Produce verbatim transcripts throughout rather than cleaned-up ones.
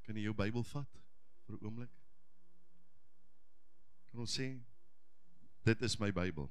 Kan jy jou Bybel vat vir 'n oomblik? Kan ons sê, dit is my Bybel.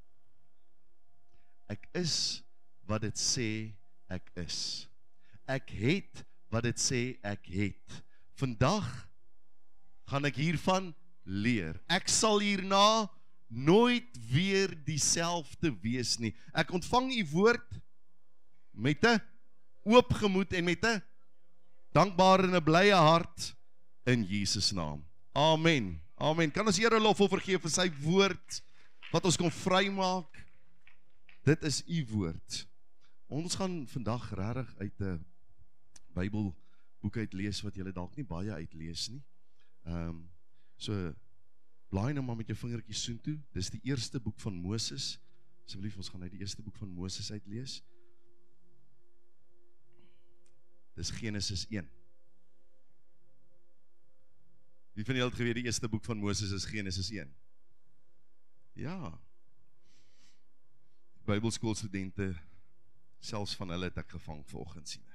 Ek is wat dit sê ek is. Ek het wat dit sê ek het. Vandag gaan ek hiervan leer. Ek sal hierna nooit weer dieselfde wees nie. Ek ontvang u woord met 'n oop gemoed en met 'n dankbare en 'n blye hart in Jesus naam. Amen. Amen. Kan ons Here lof vergee vir sy woord wat ons kon vrymaak? Dit is u woord. Ons gaan vandag regtig uit 'n Bybelboek uit lees wat julle dalk nie baie uitlees nie. Ehm um, so blaai nou maar met jou vingertjies soontoe. Dis die eerste boek van Moses. Asseblief, ons gaan uit die eerste boek van Moses uitlees. Dis Genesis een. Wie van julle het geweet die eerste boek van Moses is Genesis een? Ja. Bybelskoolstudente, selfs van hulle het ek gevang vanoggend, sien ek.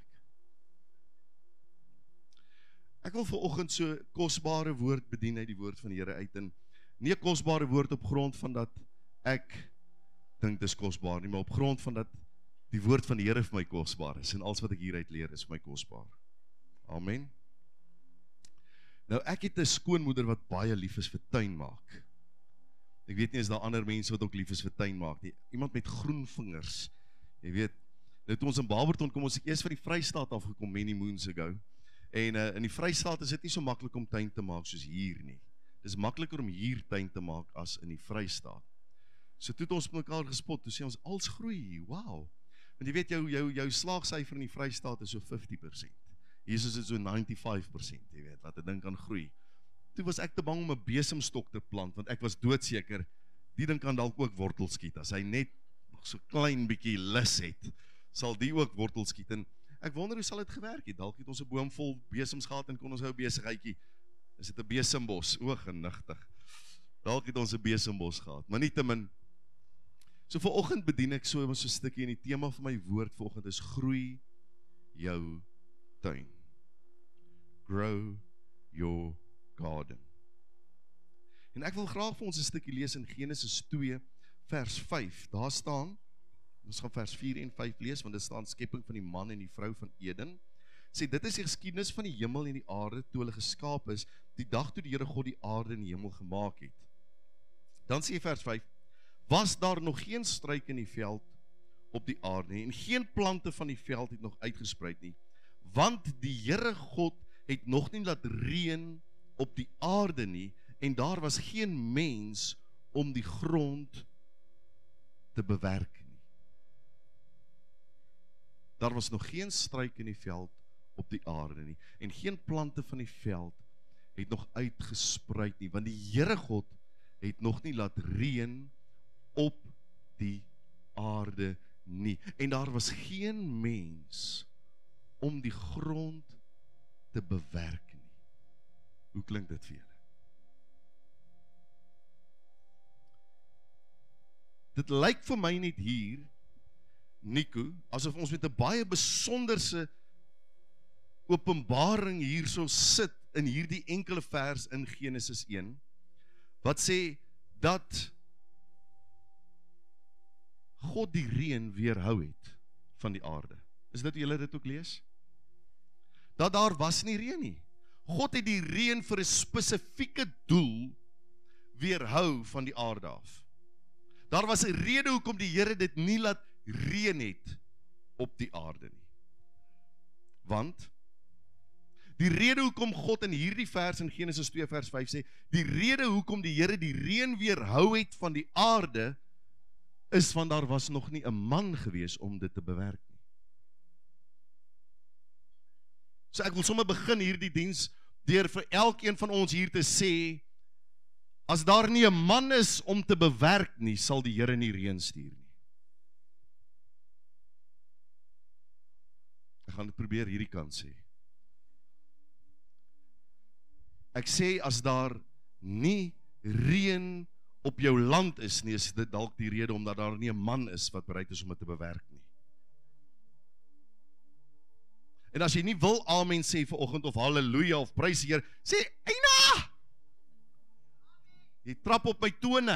Ek wil vanoggend so kosbare woord bedien uit die woord van die Here uit, en nie 'n kosbare woord op grond van dat ek dink dis kosbaar nie, maar op grond van dat die woord van die Here vir my kosbaar is, en alles wat ek hieruit leer is vir my kosbaar. Amen. Nou, ek het 'n skoonmoeder wat baie lief is vir tuin maak. Ek weet nie, is daar ander mense wat ook lief is vir tuin maak nie. Iemand met groen vingers. Jy weet, nou toe ons in Barberton kom, ons het eers van die Vrystaat afgekom, many moons ago. En uh, in die Vrystaat is dit nie so maklik om tuin te maak soos hier nie. Dit is makliker om hier tuin te maak as in die Vrystaat. So toe het ons met mekaar gespot, toe sê ons, als groei hier, wow. Want jy weet, jou, jou, jou slaagsyfer in die Vrystaat is so fifty percent. Hier is dit so ninety-five percent, jy weet, wat 'n ding kan groei. Toe was ek te bang om 'n besemstok te plant, want ek was doodseker, die ding kan dalk ook wortel skiet. As hy net nog so klein bietjie lus het, sal die ook wortel skiet. En ek wonder hoe sal dit gewerk het. Dalk het ons 'n boom vol besems gehad en kon ons hou besigheidjie. Is dit 'n besembos? O, genigtig. Dalk het ons 'n besembos gehad, maar nietemin. So vanoggend bedien ek so 'n so stukkie, en die tema van my woord vanoggend is groei jou tuin. Grow your garden. En ek wil graag vir ons 'n stukkie lees in Genesis twee vers vyf. Daar staan, ons gaan vers vier en vyf lees, want dit staan skepping van die man en die vrou van Eden. Sê, dit is die geskiedenis van die hemel en die aarde toe hulle geskaap is, die dag toe die Here God die aarde en die hemel gemaak het. Dan sê vers vyf, was daar nog geen struik in die veld op die aarde nie, en geen plante van die veld het nog uitgesprei nie, want die Here God het nog nie laat reën op die aarde nie, en daar was geen mens om die grond te bewerk nie. Daar was nog geen struik in die veld op die aarde nie, en geen plante van die veld het nog uitgesprei nie, want die Here God het nog nie laat reën op die aarde nie, en daar was geen mens om die grond te bewerk nie. Hoe klink dit vir julle? Dit lyk vir my net hier, Nico, asof ons met 'n baie besonderse openbaring hier so sit in hierdie enkele vers in Genesis een, wat sê dat God die reën weerhou het van die aarde. Is dit hoe julle dit ook lees? Dat daar was nie reën nie. God het die reën vir 'n spesifieke doel weerhou van die aarde af. Daar was 'n rede hoekom die Here dit nie laat reën het op die aarde nie. Want die rede hoekom God in hierdie vers in Genesis twee vers vyf sê, die rede hoekom die Here die reën weerhou het van die aarde, is want daar was nog nie 'n man gewees om dit te bewerk nie. So ek wil sommer begin hierdie diens deur vir elkeen van ons hier te sê, as daar nie 'n man is om te bewerk nie, sal die Here nie reën stuur nie. Ek gaan dit probeer hierdie kant sê. Ek sê, as daar nie reën op jou land is nie, is dit dalk die rede omdat daar nie 'n man is wat bereid is om dit te bewerk nie. En as jy nie wil amen sê vanoggend of halleluja of prys die Here, sê eina. Jy trap op my tone.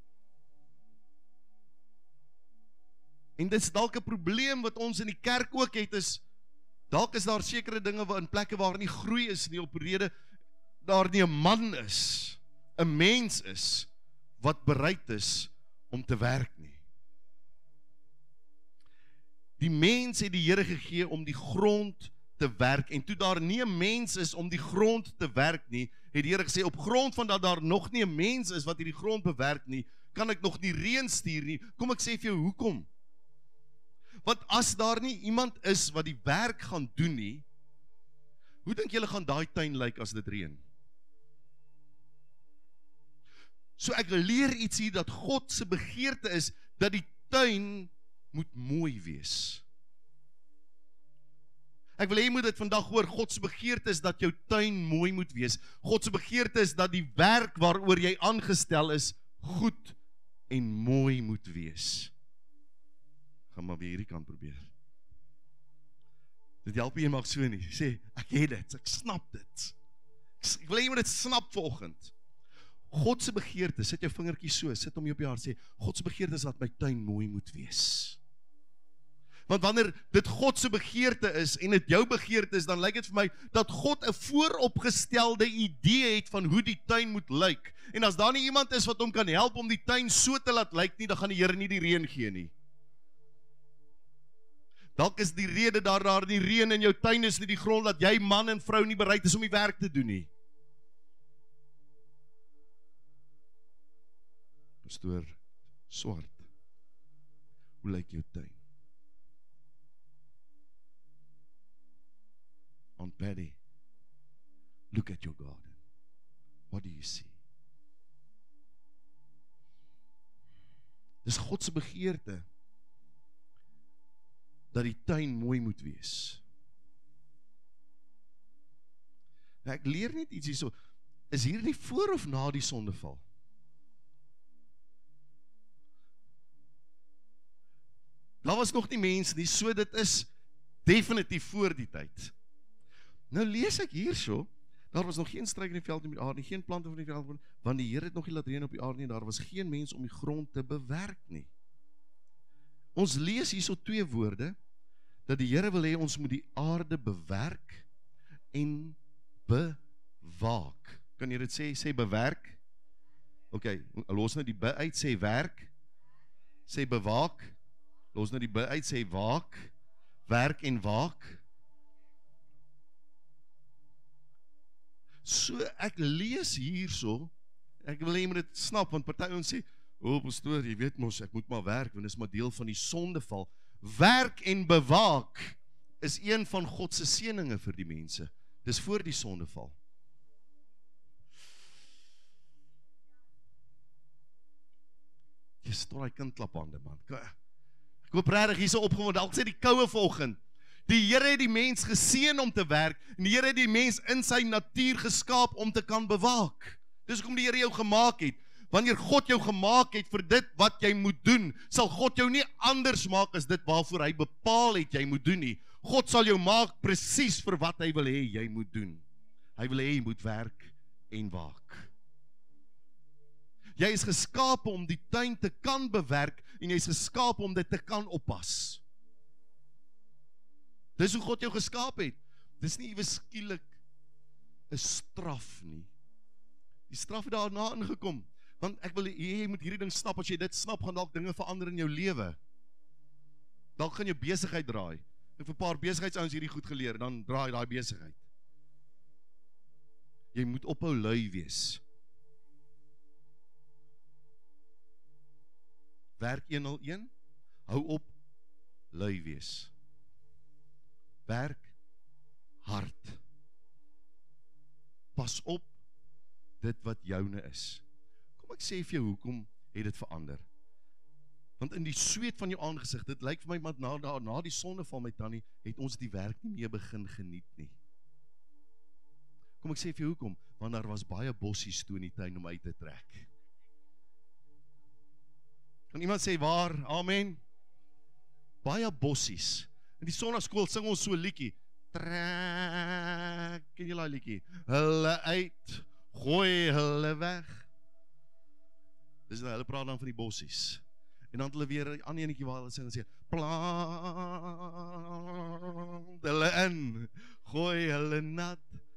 En dit is dalk 'n probleem wat ons in die kerk ook het, is dalk is daar sekere dinge waar in plekke waar nie groei is nie, op rede daar nie 'n man is, 'n mens is wat bereid is om te werk nie. Die mens het die Here gegee om die grond te werk, en toe daar nie 'n mens is om die grond te werk nie, het die Here gesê, op grond van dat daar nog nie 'n mens is wat hierdie grond bewerk nie, kan ek nog nie reën stuur nie. Kom ek sê vir jou, hoekom? Want as daar nie iemand is wat die werk gaan doen nie, hoe dink julle gaan daai tuin lyk as dit reën? So ek leer iets hier, dat God se begeerte is, dat die tuin moet mooi wees. Ek wil hê jy moet dit vandag hoor, God se begeerte is dat jou tuin mooi moet wees. God se begeerte is dat die werk waaroor jy aangestel is, goed en mooi moet wees. Gaan maar by hierdie kant probeer. Dit help jy mag so nie. Sê, ek het dit, ek snap dit. Ek wil hê jy moet dit snap vanoggend. God se begeerte, sit jou vingertjie so, sit hom hier op jou hart, sê, God se begeerte is dat my tuin mooi moet wees. Want wanneer dit God se begeerte is, en dit jou begeerte is, dan lyk dit vir my, dat God 'n vooropgestelde idee het van hoe die tuin moet lyk. En as daar nie iemand is wat hom kan help om die tuin so te laat lyk nie, dan gaan die Here nie die reën gee nie. Dalk is die rede daar daar nie reën in jou tuin is nie die grond dat jy man en vrou nie bereid is om die werk te doen nie. Pastoor Swart, hoe lyk jou tuin? Aunt Patty, look at your garden. What do you see? Dis God se begeerte dat die tuin mooi moet wees. Nou ek leer net iets hierso, is hierdie voor of na die sondeval? Daar was nog nie mense nie, so dit is definitief voor die tyd. Nou lees ek hierso, daar was nog geen struik in die veld in die aarde nie, geen plante van die veld, want die Here het nog nie laat reën op die aarde nie, daar was geen mens om die grond te bewerk nie. Ons lees hierso twee woorde, dat die Here wil hê ons moet die aarde bewerk en bewaak. Kan jy dit sê, sê bewerk? Ok, los nou die be uit, sê werk, sê bewaak, los nou die be uit, sê waak, werk en waak. So ek lees hierso, ek wil hê jy moet dit snap, want party ons sê, o, pastoor, jy weet mos, ek moet maar werk, want dit is maar deel van die sondeval. Werk en bewaak is een van God se seëninge vir die mense. Dis voor die sondeval. Jy stor hy kind klap hande, man. Ek hoop regtig hierso opgewonde, dalk sê die koue vanoggend. Die Here het die mens geseën om te werk, en die Here het die mens in sy natuur geskaap om te kan bewaak. Dis hoekom die Here jou gemaak het. Wanneer God jou gemaak het vir dit wat jy moet doen, sal God jou nie anders maak as dit waarvoor hy bepaal het jy moet doen nie. God sal jou maak presies vir wat hy wil hê jy moet doen. Hy wil hê jy moet werk en waak. Jy is geskape om die tuin te kan bewerk, en jy is geskape om dit te kan oppas. Dis hoe God jou geskaap het. Dis nie ewe skielik 'n straf nie. Die straf het daarna ingekom. Want ek wil hê jy moet hierdie ding snap, as jy dit snap, gaan dalk dinge verander in jou lewe. Dalk gaan jou besigheid draai. Ek het vir 'n paar besigheidsouens hierdie goed geleer, dan draai daai besigheid. Jy moet ophou lui wees. Werk honderdeen, hou op lui wees. Werk hard. Pas op dit wat joune is. Kom ek sê vir jou, hoekom het dit verander? Want in die sweet van jou aangesig, dit lyk vir my, maar na, na, na die sondeval my tannie, het ons die werk nie meer begin geniet nie. Kom ek sê vir jou, hoekom? Want daar was baie bossies toe in die tuin om uit te trek. Kan iemand sê waar? Amen. Baie bossies. In die sonnaskool sing ons so 'n liedjie. trek, ken jy daai liedjie? Hulle uit, gooi hulle weg. Dis nou, hulle praat dan van die bossies. En dan het hulle weer 'n ander enetjie waar hulle sing en sê, plant hulle in, gooi hulle nat.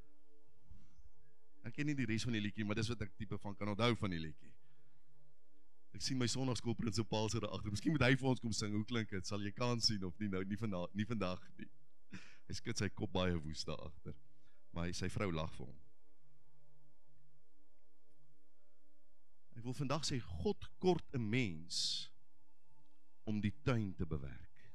Ek ken nie die res van die liedjie, maar dis wat ek tipe van kan onthou van die liedjie. Ek sien my sonnaarskool prinsipaal so daar agter. Miskien moet hy vir ons kom sing. Hoe klink dit? Sal jy kan sien of nie nou nie vandag nie vandag nie. Hy skud sy kop baie woes daar agter. Maar hy, sy vrou lag vir hom. Ek wil vandag sê God kort 'n mens om die tuin te bewerk.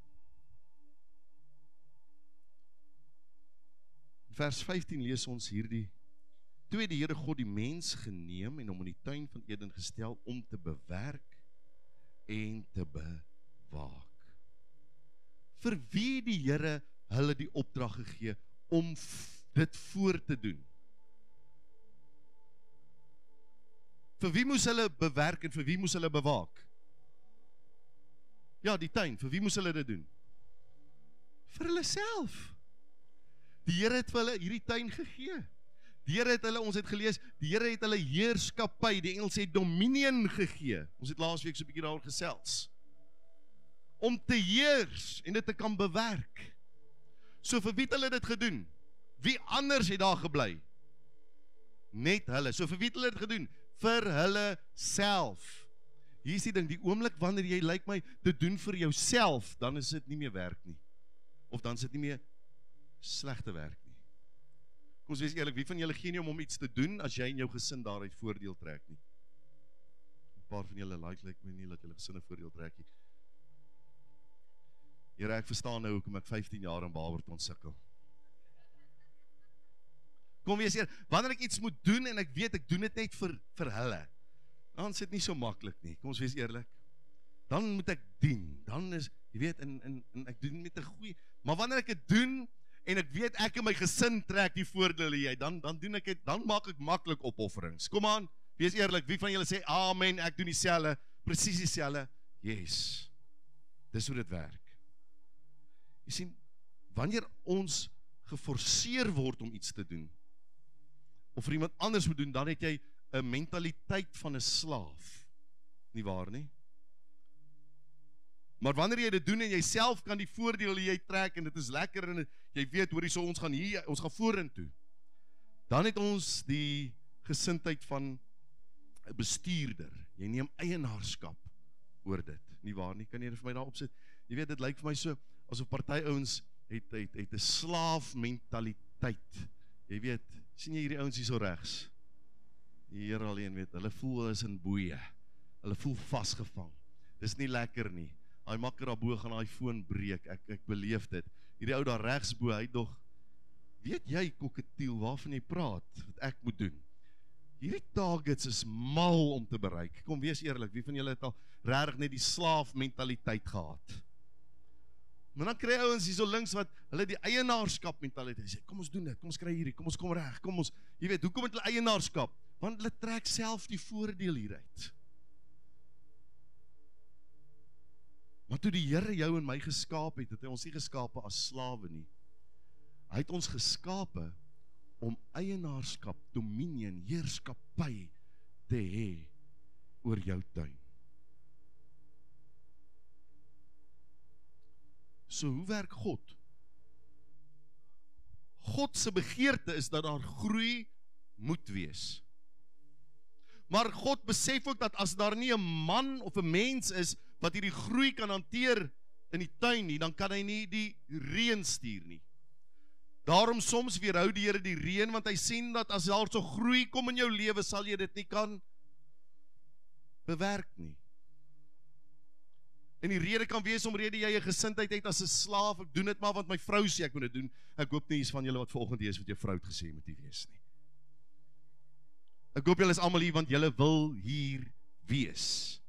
In vers vyftien lees ons hierdie: toe het die Here God die mens geneem en hom in die tuin van Eden gestel om te bewerk en te bewaak. Vir wie het die Here hulle die opdrag gegee om dit voor te doen? Vir wie moes hulle bewerk en vir wie moes hulle bewaak? Ja, die tuin, vir wie moes hulle dit doen? Vir hulle self. Die Here het vir hulle hierdie tuin gegee. Die Here het hulle, ons het gelees, die Here het hulle heerskappy, die Engels sê dominion gegee. Ons het laasweek so 'n bietjie daaroor gesels. Om te heers en dit te kan bewerk. So vir wie het hulle dit gedoen? Wie anders het daar gebly? Net hulle. So vir wie het hulle dit gedoen? Vir hulle self. Hier is die ding, die oomblik wanneer jy lyk my te doen vir jouself, dan is dit nie meer werk nie. Of dan is dit nie meer slegte werk nie. Kom ons wees eerlik, wie van julle gee nie om om iets te doen as jy en jou gesin daaruit voordeel trek nie? 'n Paar van julle like like my nie dat julle gesinne voordeel trek nie. Here, ek verstaan nou hoekom ek vyftien jaar in Barberton sukkel. Kom wees hier, wanneer ek iets moet doen en ek weet ek doen dit net vir vir hulle, dan is dit nie so maklik nie. Kom ons wees eerlik. Dan moet ek dien. Dan is, jy weet, en en, en ek doen met 'n goeie, maar wanneer ek dit doen en ek weet ek en my gesin trek die voordele jy, dan dan doen ek dit, dan maak ek maklik opofferings. Kom aan, wees eerlik. Wie van julle sê amen, ek doen dieselfde, presies dieselfde? Yes. Dis hoe dit werk. Jy sien, wanneer ons geforseer word om iets te doen, of vir iemand anders moet doen, dan het jy 'n mentaliteit van 'n slaaf. Nie waar nie? Maar wanneer jy dit doen en jy self kan die voordele jy trek en dit is lekker en jy weet hoor hierso ons gaan hier ons gaan vorentoe, dan het ons die gesindheid van 'n bestuurder. Jy neem eienaarskap oor dit. Nie waar nie? Kan jy vir my daar opsit? Jy weet dit lyk vir my so asof party ouens het het het 'n slaaf mentaliteit. Jy weet, sien jy hierdie ouens hier so regs? Die Here alleen weet, hulle voel hulle is in boeie. Hulle voel vasgevang. Dis nie lekker nie. Hy makker daarbo gaan daai foon breek. Ek ek beleef dit. Hierdie ou daar regs bo, hy dog, weet jy koketiel waarvan jy praat wat ek moet doen? Hierdie targets is mal om te bereik. Kom wees eerlik, wie van julle het al regtig net die slaaf mentaliteit gehad? Maar dan kry ouens hier so links wat hulle die eienaarskap mentaliteit sê, kom ons doen dit, kom ons kry hierdie, kom ons kom reg, kom ons, jy weet, hoekom het hulle eienaarskap? Want hulle trek self die voordeel hieruit. Maar toe die Here jou en my geskaap het, het hy ons nie geskape as slawe nie. Hy het ons geskape om eienaarskap, dominion, heerskappy te hê oor jou tuin. So hoe werk God? God se begeerte is dat daar groei moet wees. Maar God besef ook dat as daar nie 'n man of 'n mens is wat hierdie groei kan hanteer in die tuin nie, dan kan hy nie die reën stuur nie. Daarom soms weerhou die Here die reën, want hy sien dat as daar so groei kom in jou lewe, sal jy dit nie kan bewerk nie. En die rede kan wees omrede jy 'n gesindheid het as 'n slaaf, ek doen dit maar want my vrou sê ek moet dit doen. Ek hoop nie eens van julle wat vanoggend hier is wat jou vrou het gesê moet nie wees nie. Ek hoop julle is almal hier want julle wil hier wees.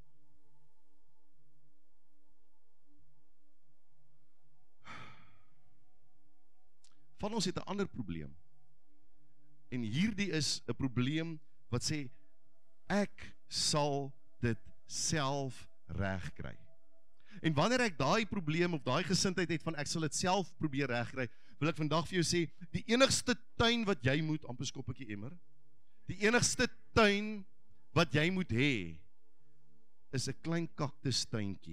Van ons het 'n ander probleem. En hierdie is 'n probleem wat sê ek sal dit self regkry. En wanneer ek daai probleem of daai gesindheid het van ek sal dit self probeer regkry, wil ek vandag vir jou sê, die enigste tuin wat jy moet, amper skop ek die emmer, die enigste tuin wat jy moet hê, is 'n klein kaktustuintjie,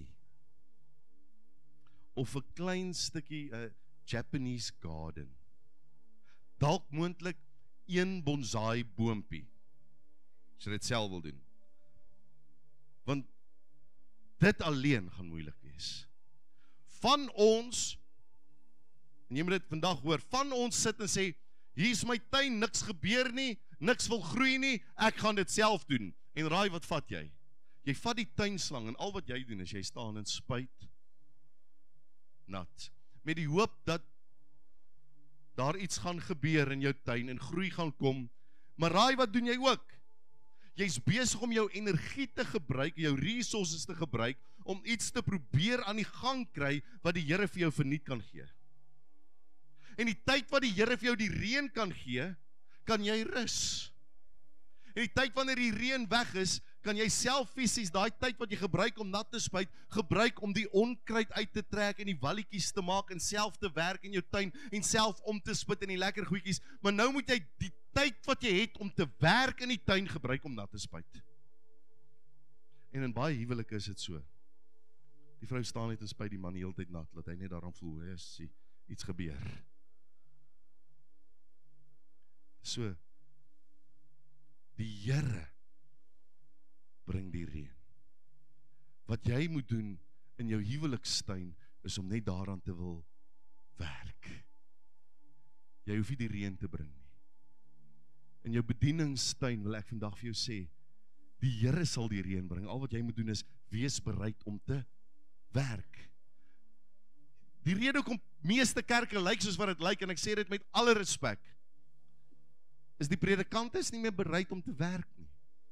of 'n klein stukkie, 'n Japanese garden, dalk moontlik een bonsai boompie, as jy dit self wil doen, want dit alleen gaan moeilik wees. Van ons, en jy moet dit vandag hoor, van ons sit en sê, hier is my tuin, niks gebeur nie, niks wil groei nie, ek gaan dit self doen. En raai, wat vat jy? Jy vat die tuinslang, en al wat jy doen is, jy staan in spuit, nat, met die hoop dat daar iets gaan gebeur in jou tuin, en groei gaan kom, maar raai, wat doen jy ook? Jy's besig om jou energie te gebruik, jou resources te gebruik, om iets te probeer aan die gang kry, wat die Here vir jou verniet kan gee. En die tyd wat die Here vir jou die reën kan gee, kan jy rus. En die tyd wanneer die reën weg is, kan jy self fisies, daai tyd wat jy gebruik om nat te spuit, gebruik om die onkruid uit te trek, en die walletjies te maak, en self te werk in jou tuin, en self om te spit in die lekker goedjies, maar nou moet jy die tyd wat jy het om te werk in die tuin gebruik om nat te spuit. En in baie huwelike is dit so. Die vrou staan net en spuit die man die hele tyd nat, laat hy net daaraan voel, hy is iets gebeur. So, die Here bring die reën. Wat jy moet doen in jou huwelikstuin, is om net daaraan te wil werk. Jy hoef nie die reën te bring nie. In jou bedieningstuin wil ek vandag vir jou sê, die Here sal die reën bring. Al wat jy moet doen is, wees bereid om te werk. Die rede hoekom meeste kerke lyk soos wat dit lyk, en ek sê dit met alle respek, is die predikant is nie meer bereid om te werk nie.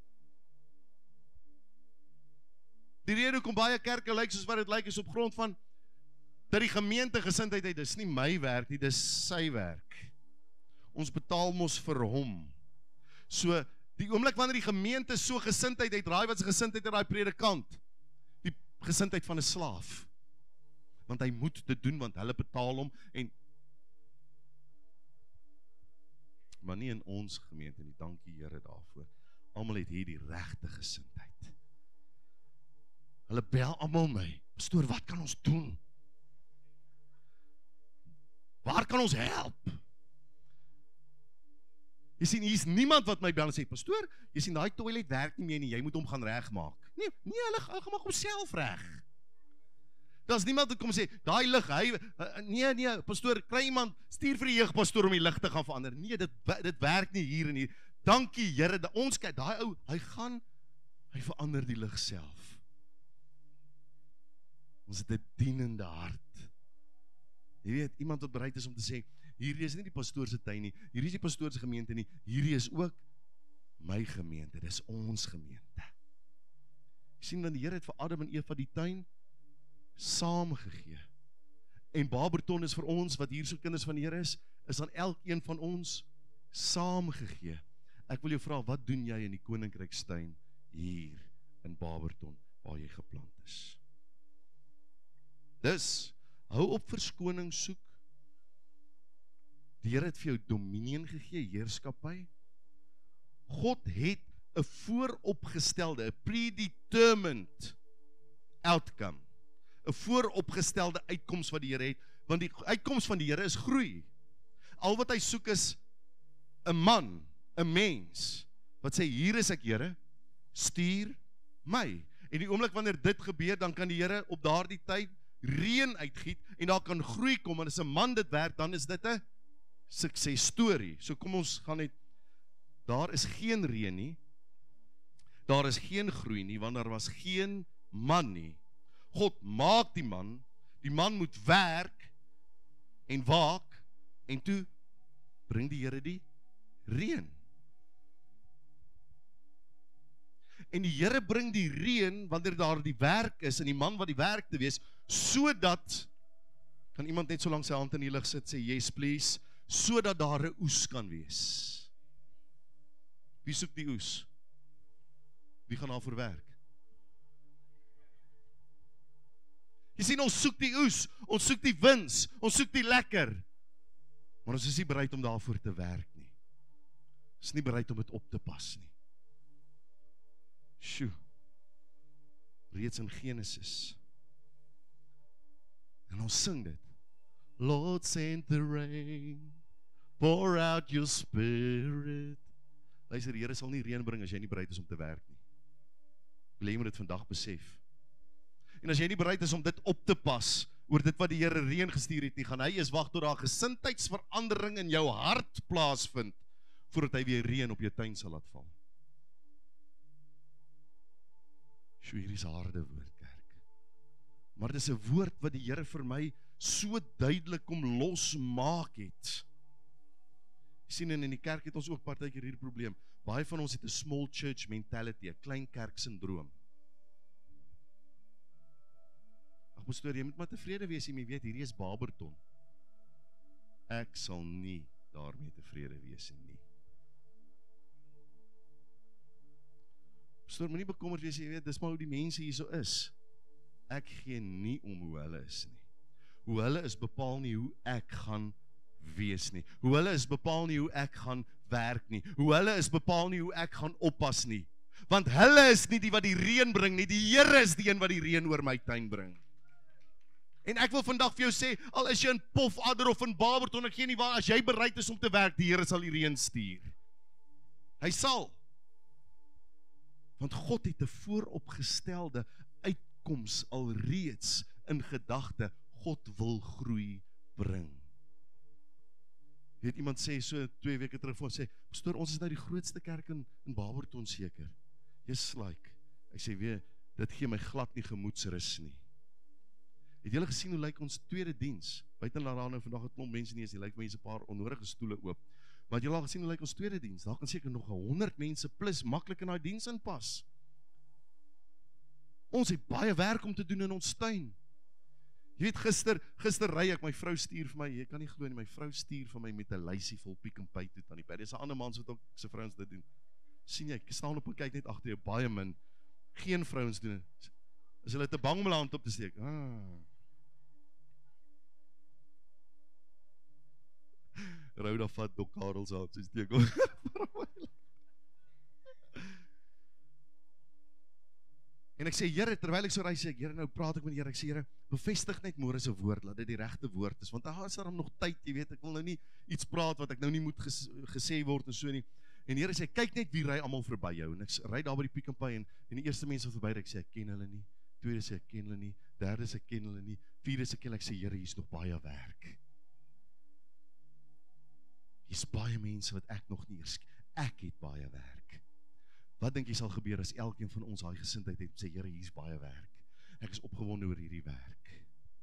Die rede hoekom baie kerke lyk soos wat dit lyk, is op grond van, dat die gemeente gesindheid het, dis nie my werk nie, dis sy werk. Ons betaal mos vir hom. So, die oomblik wanneer die gemeente so gesindheid het, raai wat sy gesindheid het, daai predikant, die gesindheid van 'n slaaf. Want hy moet dit doen, want hulle betaal hom, en maar nie in ons gemeente nie, dankie Here daarvoor. Almal het hier die regte gesindheid. Hulle bel almal my, pastoor, wat kan ons doen? Waar kan ons help? Jy sien, hier is niemand wat my bel en sê, pastoor, jy sien, daai toilet werk nie meer nie, jy moet hom gaan regmaak. Nee, nee, hulle, hulle maak homself reg. Daar is niemand wat kom sê, daai lig, hy, nee, nee, pastoor, kry iemand, stuur vir die jeugpastoor om die lig te gaan verander. Nee, dit, dit werk nie hier en hier. Dankie Here, ons kyk, daai ou, hy gaan, hy verander die lig self. Ons het 'n dienende hart. Jy weet, iemand wat bereid is om te sê, hierdie is nie die pastoor se tuin nie, hierdie is die pastoor se gemeente nie, hierdie is ook my gemeente, dis ons gemeente. Jy sien, dan die Here het vir Adam en Eva die tuin saam gegee. En Barberton is vir ons, wat hier so kinders van die Here is, is aan elkeen van ons saam gegee. Ek wil jou vra, wat doen jy in die koninkrykstuin hier in Barberton, waar jy geplant is? Dus, hou op verskoning soek. Die Here het vir jou dominion gegee, heerskappy. God het 'n vooropgestelde, 'n predetermined outcome, 'n vooropgestelde uitkoms wat die Here het, want die uitkoms van die Here is groei. Al wat hy soek is 'n man, 'n mens, wat sê, hier is ek Here, stuur my. En die oomblik wanneer dit gebeur, dan kan die Here op daardie tyd reën uitgiet, en daar kan groei kom, en as 'n man dit werk, dan is dit 'n sukses storie. So kom ons gaan net, daar is geen reën nie, daar is geen groei nie, want daar was geen man nie. God maak die man, die man moet werk, en waak, en toe bring die Here die reën. En die Here bring die reën, wanneer daar die werk is, en die man wat die werk te wees, sodat, kan iemand net so lank sy hand in die lug sit, sê, yes please, sodat daar 'n oes kan wees. Wie soek die oes? Wie gaan daarvoor werk? Jy sien, ons soek die oes, ons soek die wins, ons soek die lekker. Maar ons is nie bereid om daarvoor te werk nie. Ons is nie bereid om dit op te pas nie. Sjoe. Reeds in Genesis. En ons sing dit. Lord, send the rain, pour out your spirit. Luister, die Here sal nie reën bring as jy nie bereid is om te werk nie. Wil jy moet dit vandag besef. En as jy nie bereid is om dit op te pas, oor dit wat die Here reën gestuur het nie, gaan hy eers wag tot daar gesindheidsverandering in jou hart plaasvind, voordat hy weer reën op jou tuin sal laat val. So hier is 'n harde woord, kerk. Maar dit is 'n woord wat die Here vir my so duidelik kom losmaak het. Jy sien, en in die kerk het ons ook partykeer hierdie probleem. Baie van ons het 'n small church mentality, 'n klein kerk syndroom. Ag, pastoor, jy moet maar tevrede wees, jy weet, hierdie is Barberton. Ek sal nie daarmee tevrede wees nie. Pastoor, moenie bekommerd wees, jy weet, dis maar hoe die mense hier so is. Ek gee nie om hoe hulle is nie. Hoe hulle is bepaal nie hoe ek gaan wees nie. Hoe hulle is bepaal nie hoe ek gaan werk nie. Hoe hulle is bepaal nie hoe ek gaan oppas nie. Want hulle is nie die wat die reën bring nie, die Here is die een wat die reën oor my tuin bring. En ek wil vandag vir jou sê, al is jy in Pofadder of in Barberton, ek gee nie waar, as jy bereid is om te werk, die Here sal die reën stuur. Hy sal. Want God het 'n vooropgestelde uitkoms alreeds in gedagte. God wil groei bring. Jy weet, iemand sê so twee weke terug vir ons, sê, pastoor, ons is nou die grootste kerk in, in Barberton seker. Yes, like. Ek sê weer, dit gee my glad nie gemoedsrus nie. Het julle gesien hoe lyk ons tweede diens? Buiten daar nou vandag het klomp mense nie is, die lyk mense 'n paar onnodige stoele oop. Maar het julle al gesien hoe lyk ons tweede diens? Daar kan seker nog honderd mense plus maklik in daai diens inpas. Ons het baie werk om te doen in ons tuin. Jy weet, gister, gister ry ek, my vrou stuur vir my, jy kan nie glo nie, my vrou stuur vir my met 'n lysie vol Pick n Pay toe aan die pad. Dis 'n ander mans wat ook sy vrouens dit doen. Sien jy, ek staan op en kyk net agter jou, baie min. Geen vrouens doen dit. Is hulle te bang om hulle hand op te steek? Ah. Rouda vat Dok Karel se hand, sy steek hom. En ek sê, Here, terwyl ek so ry, sê ek, Here, nou praat ek met die Here, ek sê, Here, bevestig net môre se woord, laat dit die regte woord is, want daar is daar nog tyd, jy weet, ek wil nou nie iets praat wat ek nou nie moet ges, gesê word en so nie. En die Here sê, kyk net wie ry almal verby jou. En ek ry daar by die Pick n Pay en, en die eerste mense wat verby ry, ek sê, ek ken hulle nie. Tweede sê, ek ken hulle nie. Derde sê, ek ken hulle nie. Vierde sê, ek ken, ek sê, Here, hier's nog baie werk. Hier's baie mense wat ek nog nie eers, ek het baie werk. Wat dink jy sal gebeur as elkeen van ons daai gesindheid het, sê, Here, hier's baie werk. Ek is opgewonde oor hierdie werk.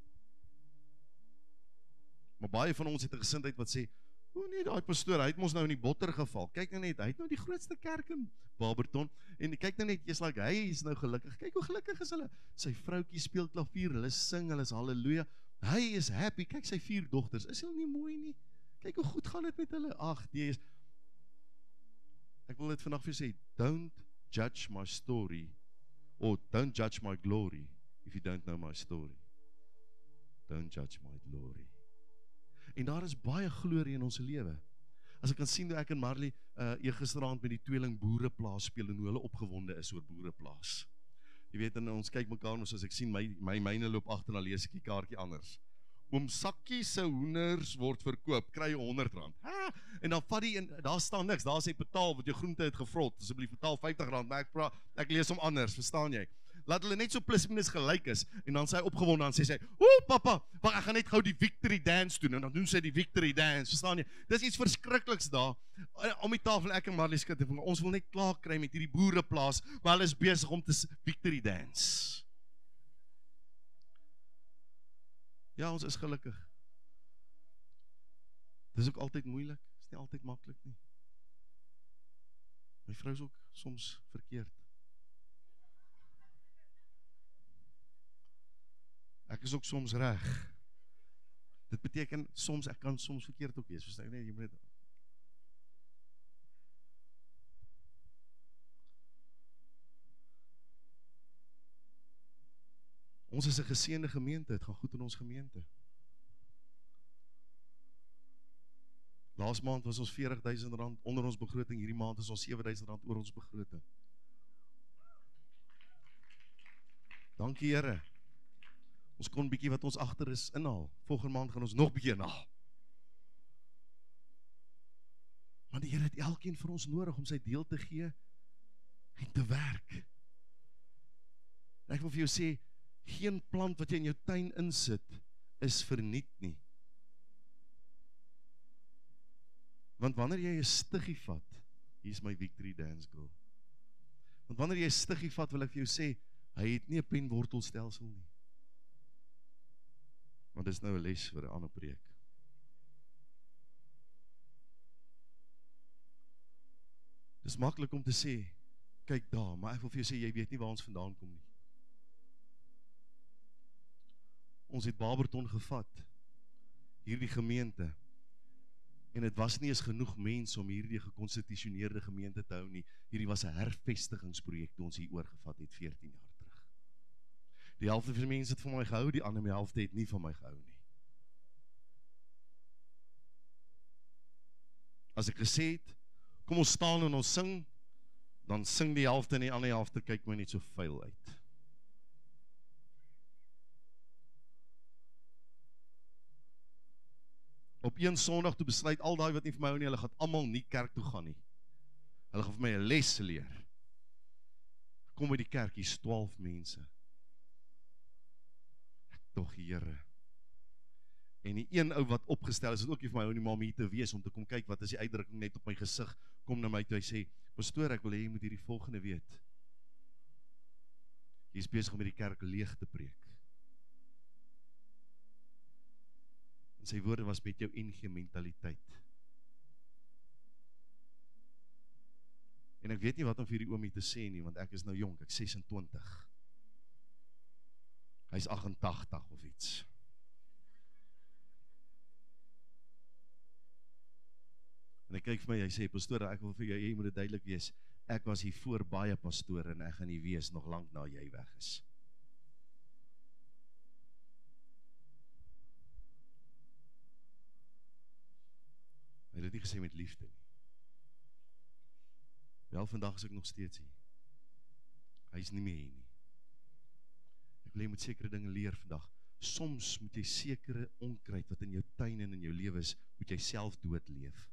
Maar baie van ons het 'n gesindheid wat sê, o nee, daai pastoor, hy het mos nou in die botter geval. Kyk nou net, hy het nou die grootste kerk in Barberton, en kyk nou net, jy's like, hy is nou gelukkig. Kyk hoe gelukkig is hulle. Sy vroukie speel klavier, hulle sing, hulle is halleluja. Hy is happy. Kyk sy vier dogters. Is hulle nie mooi nie? Kyk hoe goed gaan dit met hulle. Ag, die is. Ek wil net vandag vir sê, don't judge my story, or don't judge my glory, if you don't know my story. Don't judge my glory. En daar is baie glorie in ons lewe. As ek kan sien hoe ek en Marley uh, eergisteraand met die tweeling boereplaas speel en hoe hulle opgewonde is oor boereplaas. Jy weet, en ons kyk mekaar, maar soos ek sien, my, my myne loop agter, dan lees ek die kaartjie anders. Oom Sakkie se hoenders word verkoop, kry jy honderd rand. Ha, en dan vat die, en daar staan niks, daar sê betaal, wat jou groente het gevrot, asseblief betaal vyftig rand, maar ek, praat, ek lees hom anders, verstaan jy? Laat hulle net so plus minus gelyk is, en dan sy opgewonde, dan sê sy, o papa, wacht, ek gaan net gou die victory dance doen, en dan doen sy die victory dance, verstaan jy? Dis iets verskrikliks daar, om die tafel, ek en Marley skit, ons wil net klaar kry met hierdie boereplaas, maar hulle is besig om te victory dance. Ja, ons is gelukkig. Dis ook altyd moeilik, is nie altyd maklik nie. My vrou is ook soms verkeerd. Ek is ook soms reg. Dit beteken soms, ek kan soms verkeerd ook wees, verstaan jy, jy moet net... Ons is 'n geseënde gemeente, het gaan goed in ons gemeente. Laas maand was ons veertig duisend rand onder ons begroting, hierdie maand is ons sewe duisend rand oor ons begroting. Dankie Here. Ons kon bietjie wat ons agter is inhaal. Volgende maand gaan ons nog bietjie inhaal. Maar die Here het elkeen vir ons nodig om sy deel te gee en te werk. En ek wil vir jou sê, geen plant wat jy in jou tuin insit, is verniet nie. Want wanneer jy 'n stiggie vat, hier is my victory dance girl. Want wanneer jy 'n stiggie vat, wil ek vir jou sê, hy het nie 'n penwortelstelsel nie. Want dit is nou 'n les vir 'n ander preek. Dis maklik om te sê, kyk daar, maar ek wil vir jou sê, jy weet nie waar ons vandaan kom nie. Ons het Barberton gevat, hierdie gemeente, en het was nie eens genoeg mense om hierdie gekonstitusioneerde gemeente te hou nie. Hierdie was 'n hervestigingsprojek toe ons hier oorgevat het veertien jaar terug. Die helfte van die mense het van my gehou, die ander helfte het nie van my gehou nie. As ek gesê het, kom ons staan en ons sing, dan sing die helfte en die ander helfte kyk my net so vuil uit. Op een Sondag toe besluit al daai wat nie vir my hou nie, hulle gaan almal nie kerk toe gaan nie. Hulle gaan vir my 'n les leer. Kom by die kerk, hier's twaalf mense. Ek tog Here. En die een ou wat opgestel is, het ook nie vir my hou nie, maar om hier te wees, om te kom kyk, wat is die uitdrukking net op my gesig, kom na my toe, hy sê, pastoor, ek wil hê jy moet hierdie volgende weet. Jy is besig om met die kerk leeg te preek. En sy woorde was met jou N G mentaliteit. En ek weet nie wat om vir die oomie te sê nie, want ek is nou jonk, ek is ses en twintig. Hy is agt en tagtig of iets. En hy kyk vir my, hy sê, pastoor, ek wil vir jou, jy moet dit duidelik wees, ek was hier voor baie pastoor en ek gaan nie wees nog lank na jy weg is. Hy het dit nie gesê met liefde nie. Wel, vandag is ek nog steeds hier. Hy is nie meer hier nie. Ek wil jy moet sekere dinge leer vandag. Soms moet jy sekere onkruid wat in jou tuin en in jou lewe is, moet jy self doodleef.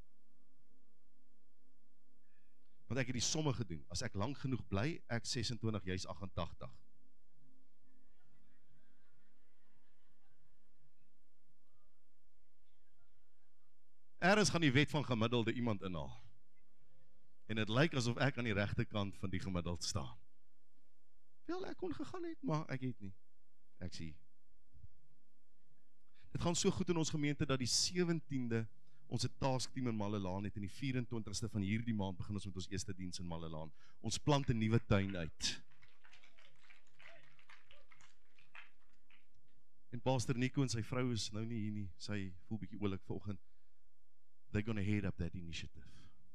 Want ek het die somme gedoen. As ek lang genoeg bly, ek ses en twintig, jy is agt en tagtig. Ergens gaan die wet van gemiddelde iemand inhaal. En het lyk asof ek aan die regte kant van die gemiddeld staan. Wel, ek kon gegaan het, maar ek het nie. Ek sê. Dit gaan so goed in ons gemeente dat die sewentiende ons taskteam in Mallelaan het en die vyf en twintigste van hierdie maand begin ons met ons eerste diens in Mallelaan. Ons plant 'n nuwe tuin uit. En Pastor Nico en sy vrou is nou nie hier nie. Sy voel bietjie oulik vanoggend. They're going to head up that initiative.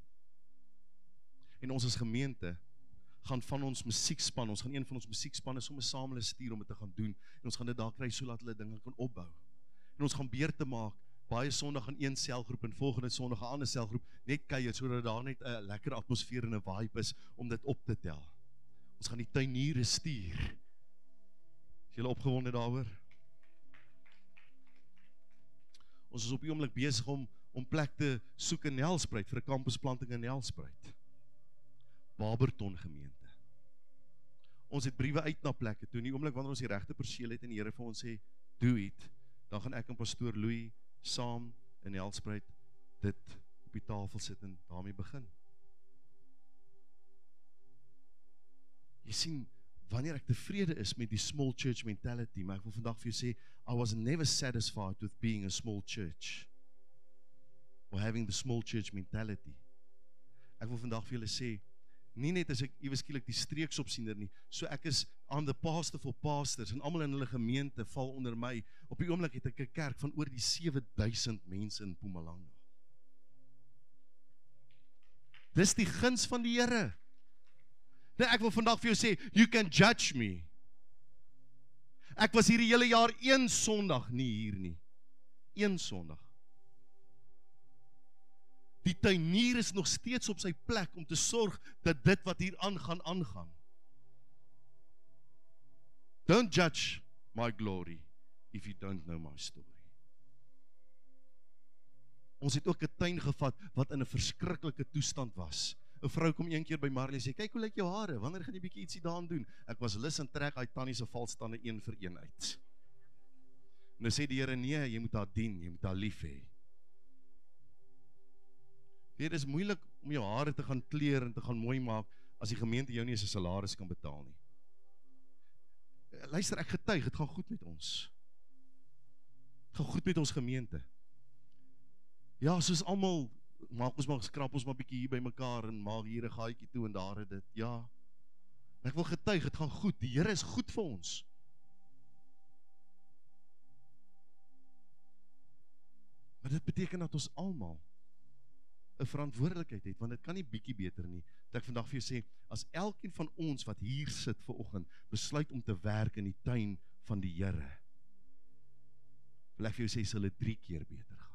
En ons as gemeente gaan van ons musiekspan, ons gaan een van ons musiekspanne sommer saam hulle stuur om dit te gaan doen, en ons gaan dit daar kry, so laat hulle dinge kan opbou. En ons gaan beurte maak, baie Sondag gaan een selgroep, en volgende Sondag 'n ander selgroep, net kuier, sodat daar net 'n lekker atmosfeer en 'n vibe is, om dit op te tel. Ons gaan die tuiniere stuur. Is julle opgewonde daaroor? Ons is op die oomblik besig om om plek te soek in Nelspruit, vir 'n kampusplanting in Nelspruit. Barberton gemeente. Ons het briewe uit na plekke toe, in die oomblik wanneer ons die regte perseel het en die Here vir ons sê, do it, dan gaan ek en pastoor Louis saam in Nelspruit dit op die tafel sit en daarmee begin. Jy sien, wanneer ek tevrede is met die small church mentality, maar ek wil vandag vir jou sê, I was never satisfied with being a small church, or having the small church mentality. Ek wil vandag vir julle sê, nie net as ek ewe skielik die streeksopsiener nie, so ek is aan the pastor for pastors, en almal in hulle gemeente val onder my. Op die oomblik het ek 'n kerk van oor die sewe duisend mense in Mpumalanga. Dis die guns van die Here. Nee, ek wil vandag vir jou sê, you can judge me. Ek was hier die hele jaar een Sondag nie hier nie. Een Sondag. Die tuinier is nog steeds op sy plek om te sorg dat dit wat hier aangaan, aangaan. Don't judge my glory if you don't know my story. Ons het ook 'n tuin gevat wat in 'n verskriklike toestand was. 'n Vrou kom een keer by Marley en sê, kyk hoe lyk jou hare, wanneer gaan jy bietjie ietsie daaraan doen? Ek was lus en trek uit tannie se valstande een vir een uit. En nou sê die Here, nee, jy moet haar dien, jy moet haar lief hê. Dit is moeilik om jou hare te gaan kleur en te gaan mooi maak, as die gemeente jou nie eens 'n salaris kan betaal nie. Luister, ek getuig, het gaan goed met ons. Het gaan goed met ons gemeente. Ja, soos almal, maak ons maar, skrap ons maar bietjie hier by mekaar, en maak hier 'n gaatjie toe en daar het dit, ja. Ek wil getuig, het gaan goed, die Here is goed vir ons. Maar dit beteken dat ons almal 'n verantwoordelikheid het, want dit kan nie bietjie beter nie. Dat ek vandag vir jou sê, as elkeen van ons wat hier sit vanoggend, besluit om te werk in die tuin van die Here, wil ek vir jou sê, sal dit drie keer beter gaan.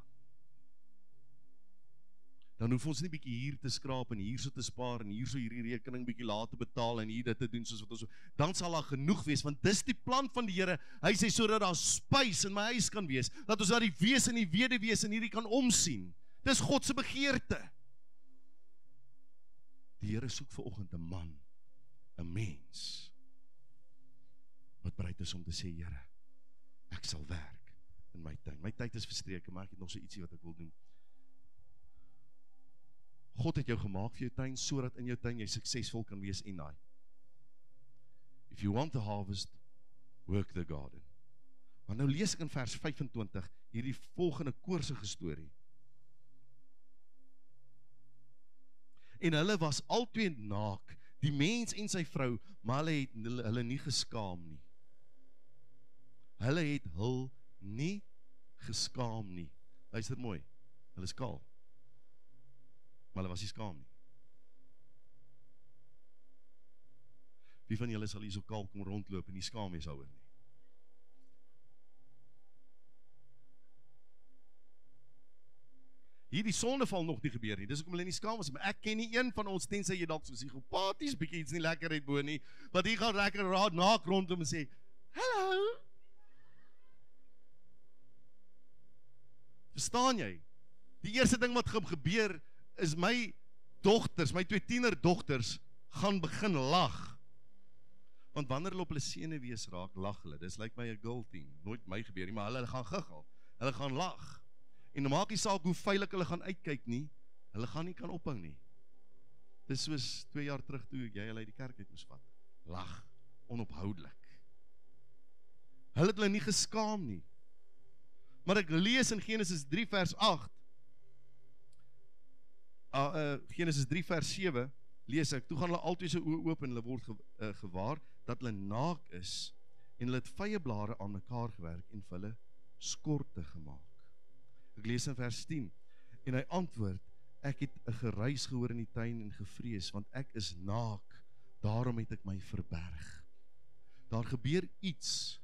Dan hoef ons nie bietjie hier te skraap, en hier so te spaar, en hier so hierdie rekening bietjie laat te betaal, en hier dit te doen, soos wat ons, dan sal daar genoeg wees, want dis die plan van die Here. Hy sê, sodat daar spys in my huis kan wees, dat ons daar die wees en die weduwees en hierdie kan omsien. Dis God se begeerte. Die Here soek vanoggend 'n man, 'n mens, wat bereid is om te sê, Here, ek sal werk in my tuin. My tyd is verstreke, maar ek het nog so ietsie wat ek wil doen. God het jou gemaak vir jou tuin, sodat in jou tuin jy suksesvol kan wees en daai. If you want to harvest, work the garden. Maar nou lees ek in vers vyf-en-twintig hierdie volgende koorsige storie. En hulle was albei naak, die mens en sy vrou, maar hulle het hulle, hulle nie geskaam nie. Hulle het hul nie geskaam nie. Luister mooi, hulle is kaal. Maar hulle was nie skaam nie. Wie van julle sal hier so kaal kom rondloop en nie skaam wees daaroor nie? Hier die sondeval nog nie gebeur nie, dis hoekom hulle nie skaam was nie, maar ek ken nie een van ons, tensy jy dalk so psigopaties, bietjie iets nie lekker uit bo nie, wat hier gaan lekker raad naak rondom en sê, hallo. Verstaan jy? Die eerste ding wat gaan gebeur, is my dogters, my twee tiener dogters, gaan begin lag. Want wanneer hulle op hulle senuwees raak, lag hulle. Dis lyk my 'n girl thing, nooit my gebeur nie, maar hulle gaan giggel. Hulle gaan lag. En maak nie saak hoe veilig hulle gaan uitkyk nie, hulle gaan nie kan ophou nie. Dis soos twee jaar terug toe jy hulle uit die kerk uit moes vat. Lag, onophoudelik. Hulle het hulle nie geskaam nie. Maar ek lees in Genesis drie vers agt, Uh, uh, Genesis drie vers sewe, lees ek, toe gaan hulle altyd sy oë oop en hulle word ge, uh, gewaar, dat hulle naak is, en hulle het vyeblare aan mekaar gewerk, en vir hulle skorte gemaak. Ek lees in vers tien, en hy antwoord, ek het 'n geruis gehoor in die tuin en gevrees, want ek is naak, daarom het ek my verberg. Daar gebeur iets,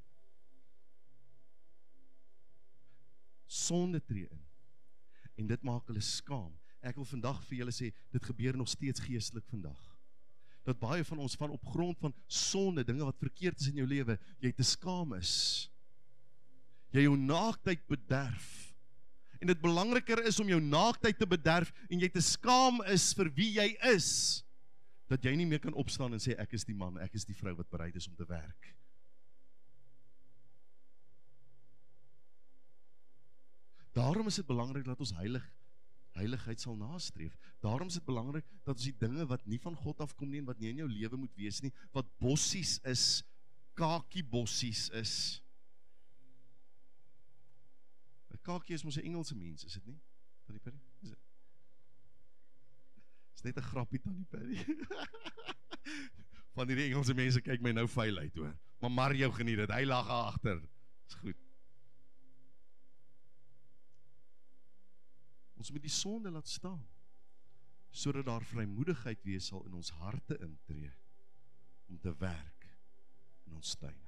sonde tree in, en dit maak hulle skaam. Ek wil vandag vir julle sê, dit gebeur nog steeds geestelik vandag. Dat baie van ons van op grond van sonde, dinge wat verkeerd is in jou lewe, jy te skaam is. Jy jou naaktheid bederf. En dit belangriker is om jou naaktheid te bederf, en jy te skaam is vir wie jy is, dat jy nie meer kan opstaan en sê, ek is die man, ek is die vrou wat bereid is om te werk. Daarom is dit belangrik dat ons heilig heiligheid sal nastreef. Daarom is dit belangrik dat ons die dinge wat nie van God afkom nie en wat nie in jou lewe moet wees nie, wat bossies is, kakie bossies is. 'n Kakie is mos 'n Engelse mens, is dit nie? Tannie Perry? Is dit? Is net 'n grappie, Tannie Perry. Van hierdie Engelse mense kyk my nou vuil uit, hoor. Maar Mario geniet dit, hy lag agter. Is goed. Ons moet die sonde laat staan, sodat daar vrymoedigheid wees sal in ons harte intree, om te werk in ons tuin.